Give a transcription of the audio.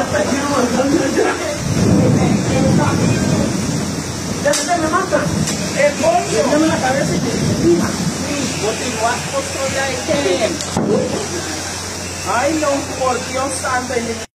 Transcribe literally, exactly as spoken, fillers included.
Ya me mata. El bolso. Dame la cabeza y te continúas otro ya. Ay, no, por Dios santo.